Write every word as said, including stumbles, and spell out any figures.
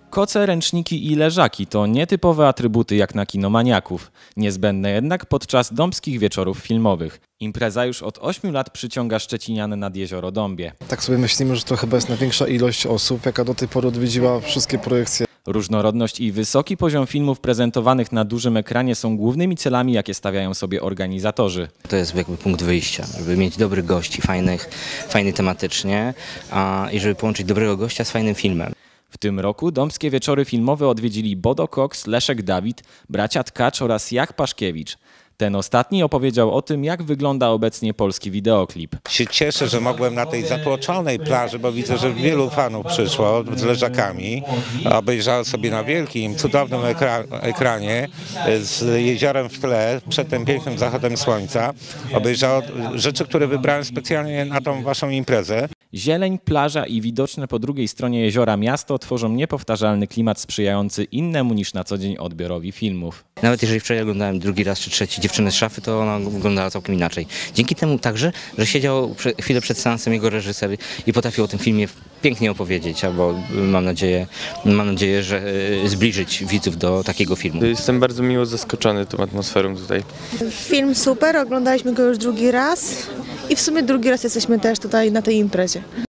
Koce, ręczniki i leżaki to nietypowe atrybuty jak na kinomaniaków, niezbędne jednak podczas dąbskich wieczorów filmowych. Impreza już od ośmiu lat przyciąga szczecinian nad jezioro Dąbie. Tak sobie myślimy, że to chyba jest największa ilość osób, jaka do tej pory odwiedziła wszystkie projekcje. Różnorodność i wysoki poziom filmów prezentowanych na dużym ekranie są głównymi celami, jakie stawiają sobie organizatorzy. To jest jakby punkt wyjścia, żeby mieć dobrych gości, fajnych, fajnych tematycznie a, i żeby połączyć dobrego gościa z fajnym filmem. W tym roku dąbskie wieczory filmowe odwiedzili Bodo Cox, Leszek Dawid, bracia Tkacz oraz Jach Paszkiewicz. Ten ostatni opowiedział o tym, jak wygląda obecnie polski wideoklip. Się cieszę, że mogłem na tej zatłoczonej plaży, bo widzę, że wielu fanów przyszło z leżakami. Obejrzało sobie na wielkim, cudownym ekra ekranie z jeziorem w tle, przed tym pięknym zachodem słońca. Obejrzało rzeczy, które wybrałem specjalnie na tą waszą imprezę. Zieleń, plaża i widoczne po drugiej stronie jeziora miasto tworzą niepowtarzalny klimat sprzyjający innemu niż na co dzień odbiorowi filmów. Nawet jeżeli wczoraj oglądałem drugi raz czy trzeci Dziewczynę z szafy, to ona wyglądała całkiem inaczej. Dzięki temu także, że siedział chwilę przed seansem jego reżyser i potrafił o tym filmie pięknie opowiedzieć, albo mam nadzieję, mam nadzieję, że zbliżyć widzów do takiego filmu. Jestem bardzo miło zaskoczony tą atmosferą tutaj. Film super, oglądaliśmy go już drugi raz i w sumie drugi raz jesteśmy też tutaj na tej imprezie.